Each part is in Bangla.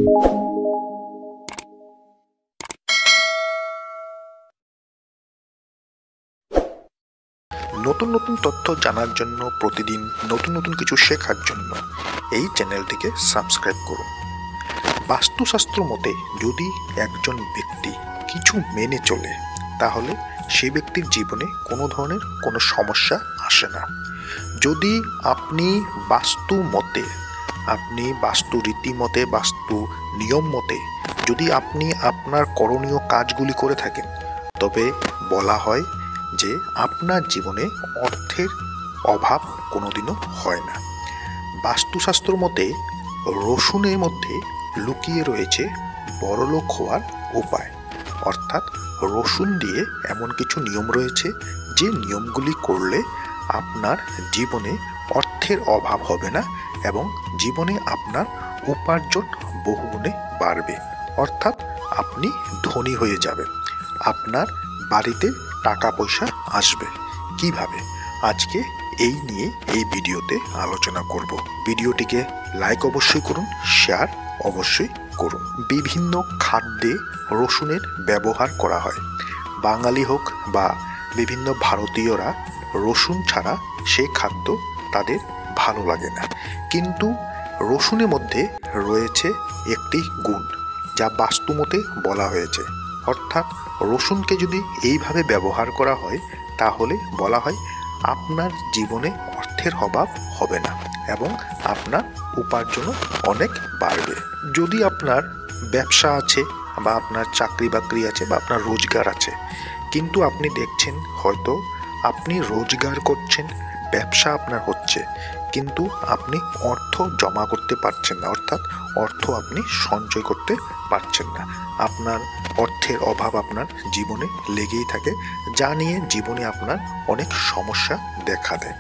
নতুন নতুন তথ্য জানার জন্য, প্রতিদিন নতুন নতুন কিছু শেখার জন্য এই চ্যানেলটিকে সাবস্ক্রাইব করুন। বাস্তুশাস্ত্র মতে যদি একজন ব্যক্তি কিছু মেনে চলে, তাহলে সেই ব্যক্তির জীবনে কোনো ধরনের কোনো সমস্যা আসে না। যদি আপনি বাস্তু রীতিমতে, বাস্তু নিয়ম মতে যদি আপনি আপনার করণীয় কাজগুলি করে থাকেন, তবে বলা হয় যে আপনার জীবনে অর্থের অভাব কোনোদিনও হয় না। বাস্তুশাস্ত্র মতে রসুনের মধ্যে লুকিয়ে রয়েছে বড়লোক হওয়ার উপায়, অর্থাৎ রসুন দিয়ে এমন কিছু নিয়ম রয়েছে যে নিয়মগুলি করলে আপনার জীবনে অর্থের অভাব হবে না এবং জীবনে আপনার উপার্জন বহুগুণে বাড়বে, অর্থাৎ আপনি ধনী হয়ে যাবেন। আপনার বাড়িতে টাকা পয়সা আসবে। কিভাবে? আজকে এই নিয়ে এই ভিডিওতে আলোচনা করব। ভিডিওটিকে লাইক অবশ্যই করুন, শেয়ার অবশ্যই করুন। বিভিন্ন খাদ্যে রসুনের ব্যবহার করা হয়। বাঙালি হোক বা বিভিন্ন ভারতীয়রা রসুন ছাড়া সে খাদ্য তাদের ভালো লাগে না। কিন্তু রসুনের মধ্যে রয়েছে একটি গুণ যা বাস্তুমতে বলা হয়েছে, অর্থাৎ রসুনকে যদি এইভাবে ব্যবহার করা হয়, তাহলে বলা হয় আপনার জীবনে অর্থের অভাব হবে না এবং আপনার উপার্জনও অনেক বাড়বে। যদি আপনার ব্যবসা আছে বা আপনার চাকরি বাকরি আছে বা আপনার রোজগার আছে, কিন্তু আপনি দেখছেন হয়তো আপনি রোজগার করছেন, ব্যবসা আপনার হচ্ছে, কিন্তু আপনি অর্থ জমা করতে পারছেন না, অর্থাৎ অর্থ আপনি সঞ্চয় করতে পারছেন না। আপনার অর্থের অভাব আপনার জীবনে লেগেই থাকে, যা নিয়ে জীবনে আপনার অনেক সমস্যা দেখা দেয়।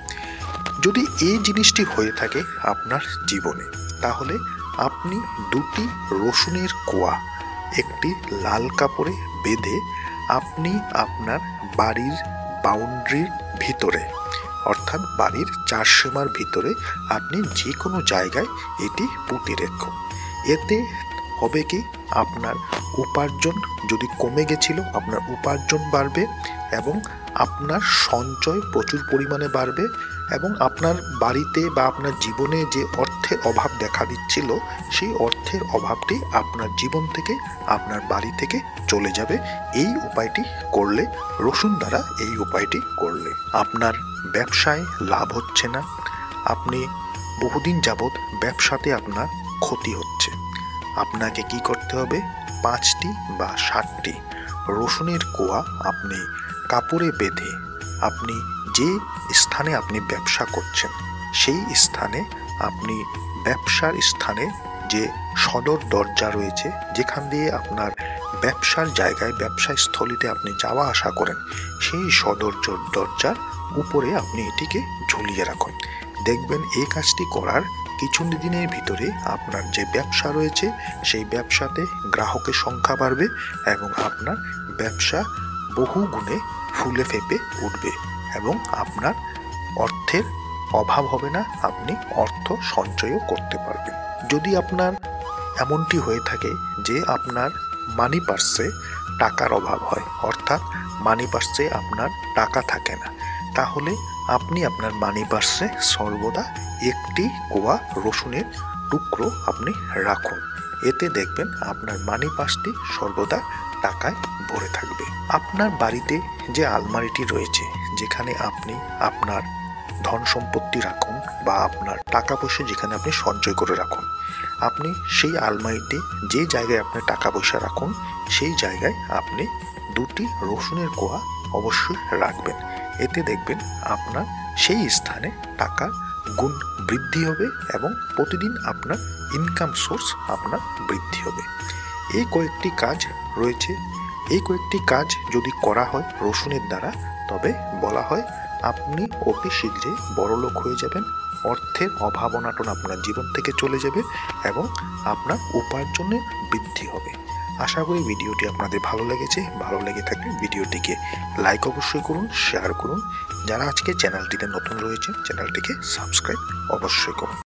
যদি এই জিনিসটি হয়ে থাকে আপনার জীবনে, তাহলে আপনি দুটি রসুনের কোয়া একটি লাল কাপড়ে বেঁধে আপনি আপনার বাড়ির বাউন্ডারির ভিতরে, অর্থাৎ বাড়ির চারসীমার ভিতরে আপনি যে কোনো জায়গায় এটি পুঁতে রাখুন। এতে হবে কি, আপনার উপার্জন যদি কমে গেছিল, আপনার উপার্জন বাড়বে এবং আপনার সঞ্চয় প্রচুর পরিমাণে বাড়বে এবং আপনার বাড়িতে বা আপনার জীবনে যে অর্থের অভাব দেখা দিচ্ছিল, সেই অর্থের অভাবটি আপনার জীবন থেকে, আপনার বাড়ি থেকে চলে যাবে। এই উপায়টি করলে, রসুন দ্বারা এই উপায়টি করলে আপনার ব্যবসায় লাভ হচ্ছে না, আপনি বহুদিন যাবৎ ব্যবসাতে আপনার ক্ষতি হচ্ছে, আপনাকে কি করতে হবে? 5টি বা 7টি রসুনের কোয়া আপনি কাপড়ে বেঁধে আপনি যে স্থানে আপনি ব্যবসা করছেন, সেই স্থানে আপনি ব্যবসার স্থানে যে সদর দরজা রয়েছে, যেখান দিয়ে আপনার ব্যবসার জায়গায়, ব্যবসা স্থলিতে আপনি যাওয়া আসা করেন, সেই সদর দরজার উপরে আপনি এটিকে ঝুলিয়ে রাখুন। দেখবেন এই কাজটি করার কিছু দিনের ভিতরে আপনার যে ব্যবসা রয়েছে, সেই ব্যবসাতে গ্রাহকের সংখ্যা বাড়বে এবং আপনার ব্যবসা বহু গুণে ফুলে ফেঁপে উঠবে এবং আপনার অর্থের অভাব হবে না, আপনি অর্থ সঞ্চয়ও করতে পারবেন। যদি আপনার এমনটি হয়ে থাকে যে আপনার মানি পার্সে টাকার অভাব হয়, অর্থাৎ মানি পার্সে আপনার টাকা থাকে না, তাহলে আপনি আপনার মানি পার্সে সর্বদা একটি কোয়া রসুনের টুকরো আপনি রাখুন। এতে দেখবেন আপনার মানি পার্সটি সর্বদা টাকায় ভরে থাকবে। আপনার বাড়িতে যে আলমারিটি রয়েছে, যেখানে আপনি আপনার ধন সম্পত্তি রাখুন বা আপনার টাকা পয়সা যেখানে আপনি সঞ্চয় করে রাখুন, আপনি সেই আলমারিতে যে জায়গায় আপনি টাকা পয়সা রাখুন, সেই জায়গায় আপনি দুটি রসুনের কোয়া অবশ্যই রাখবেন। এতে দেখবেন আপনার সেই স্থানে টাকার গুণ বৃদ্ধি হবে এবং প্রতিদিন আপনার ইনকাম সোর্স আপনার বৃদ্ধি হবে। এই কয়েকটি কাজ রয়েছে, এই কয়েকটি কাজ যদি করা হয় রসুনের দ্বারা, তবে বলা হয় আপনি অতি শীঘ্রই বড়লোক হয়ে যাবেন, অর্থের অভাব অনাটন আপনার জীবন থেকে চলে যাবে এবং আপনার উপার্জনের বৃদ্ধি হবে। আশা করি ভিডিওটি আপনাদের ভালো লেগেছে। ভালো লেগে থাকলে ভিডিওটিকে লাইক অবশ্যই করুন, শেয়ার করুন। যারা আজকে চ্যানেলটিতে নতুন রয়েছে, চ্যানেলটিকে সাবস্ক্রাইব অবশ্যই করুন।